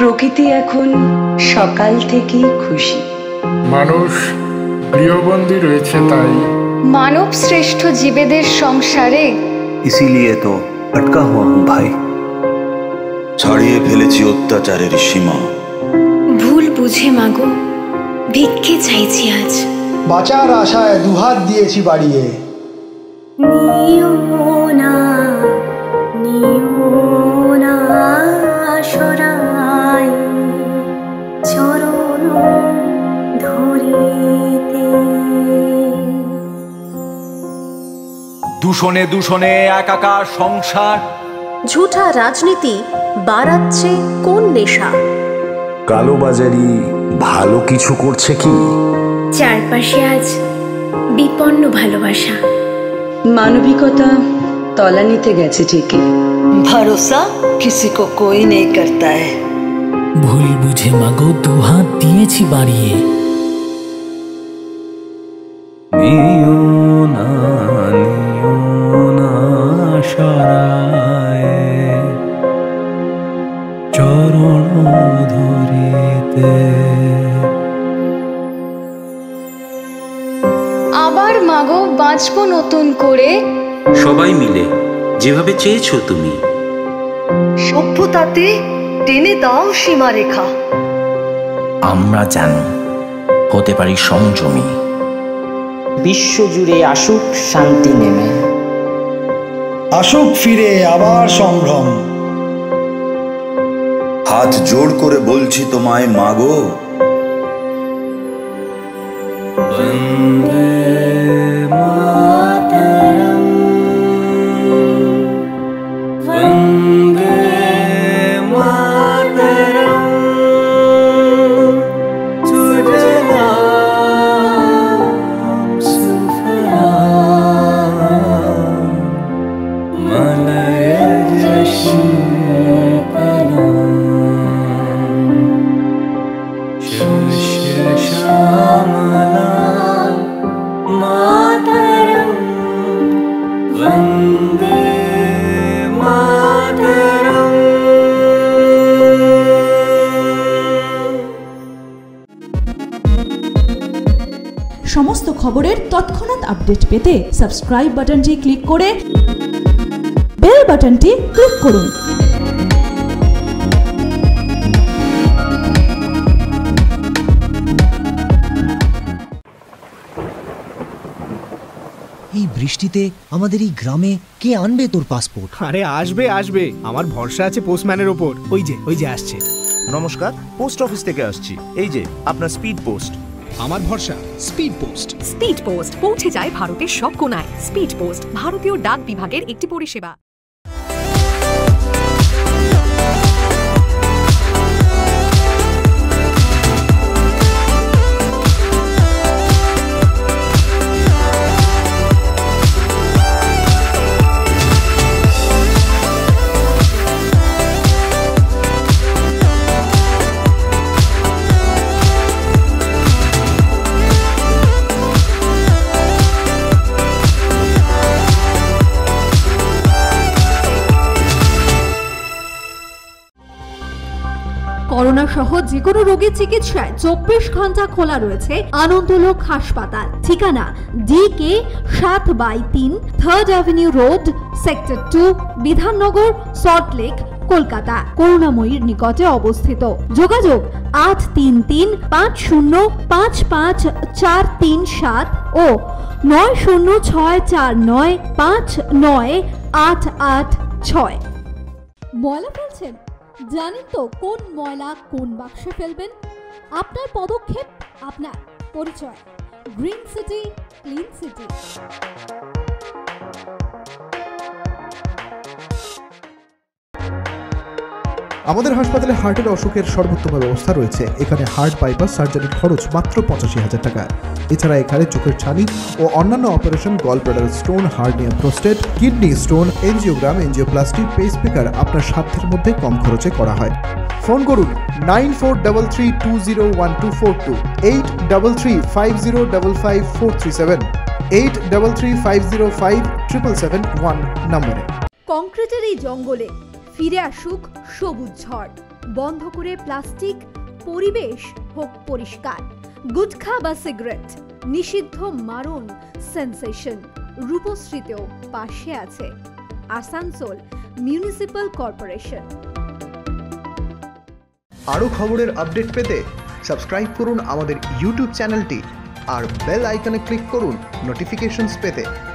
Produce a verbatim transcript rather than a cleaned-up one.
প্রকৃতি এখন সকাল থেকেই খুশি। মানুষ গৃহবন্দী রয়েছে তাই মানব শ্রেষ্ঠ জীবেদের সংসারে इसीलिए तो अटका हुआ हूँ भाई। ছাড়িয়ে ফেলেছি অত্যাচারের সীমা। ভুল বুঝে মাগো ভিক্ষে চাইছি আজ। বাঁচার আশায় দুহাত দিয়েছি বাড়িয়ে। নিও না নিও না সরাই চরণ ধরিতে। দূষণে দূষণে একাকার সংসার, ঝুঠা রাজনীতি বাড়াচ্ছে কোন নেশা? কালোবাজারি ভালো কিছু করছে কি? চারপাশে আজ বিপন্ন ভালোবাসা। মানবিকতা তলানিতে গেছে ঠিকই। ভরসা किसी को कोई नहीं करता है। ভুল বুঝে মাগো দুহাত দিয়েছি বাড়িয়ে। নিও না নিও না সরায় চরণ ধরিতে। আবার মাগো বাঁচবো নতুন করে, সবাই মিলে যেভাবে চেয়েছো তুমি। সভ্যতাতে টেনে দাও সীমারেখা। আমরা জানি হতে পারি সংযমী। বিশ্বজুড়ে আসুক শান্তি নেমে, আসুক ফিরে আবার সম্ভ্রম। হাত জোড় করে বলছি তোমায় মাগো, বন্দে মাতরম বন্দে মাতরম সুজলাম সুফলাম মলয়জ শীতলাম শস্য শ্যামলাম মাতরম বন্দে মাতরম। সমস্ত খবরের তৎক্ষণাৎ আপডেট পেতে সাবস্ক্রাইব বাটনটি ক্লিক করে বেল বাটনটি ক্লিক করুন। এই বৃষ্টিতে আমাদের এই গ্রামে কে আনবে তোর পাসপোর্ট? আরে আসবে আসবে, আমার ভরসা আছে পোস্টম্যানের ওপর। ওই যে ওই যে আসছে। নমস্কার, পোস্ট অফিস থেকে আসছি। এই যে আপনার স্পিড পোস্ট। আমার ভরসা স্পিড পোস্ট। স্পিড পোস্ট পৌঁছে যায় ভারতের সব কোণায়। স্পিড পোস্ট ভারতীয় ডাক বিভাগের একটি পরিষেবা। করোনা সহ যে কোনো রোগীর চিকিৎসায় চব্বিশ ঘন্টা খোলা রয়েছে আনন্দলোক হাসপাতাল। ঠিকানা ডি কে সাত বাই তিন third avenue road, sector two, Bidhannagar, Salt Lake, Kolkata. করুণাময়ীর নিকটে অবস্থিত। যোগাযোগ আট তিন তিন পাঁচ শূন্য পাঁচ পাঁচ চার তিন সাত ও নয় শূন্য ছয় চার নয় পাঁচ নয় আট আট ছয়। ময়লা ফেলছেন? জানেন তো কোন ময়লা কোন বাক্সে ফেলবেন? আপনার পদক্ষেপ, আপনার পরিচয়। Green city, clean city. আমাদের হাসপাতালে হার্টের অসুখের সর্বোত্তম ব্যবস্থা রয়েছে। এখানে হার্ট বাইপাস সার্জারির খরচ মাত্র পঁচাশি হাজার টাকা। এছাড়া এখানে চোখের ছানি ও অন্যান্য operation, gall bladder stone, hernia, prostate, kidney stone, angiogram, angioplasty, pacemaker আপনার সাধ্যের মধ্যে কম খরচে করা হয়। ফোন করুন nine four double three two zero one two four two, eight double three five zero double five four three seven, eight double three five zero five triple seven one নম্বরে। কংক্রিটের এই জঙ্গলে ফিরে আসুক সবুজ ঝড়। বন্ধ করে প্লাস্টিক, পরিবেশ হোক পরিষ্কার। গুটখা বা সিগারেট নিষিদ্ধ, মারণ সেন্সেশন। রূপশ্রীতেও পাশে আছে আসানসোল মিউনিসিপাল কর্পোরেশন। আরও খবরের আপডেট পেতে সাবস্ক্রাইব করুন আমাদের ইউটিউব চ্যানেলটি আর বেল আইকনে ক্লিক করুন নোটিফিকেশনস পেতে।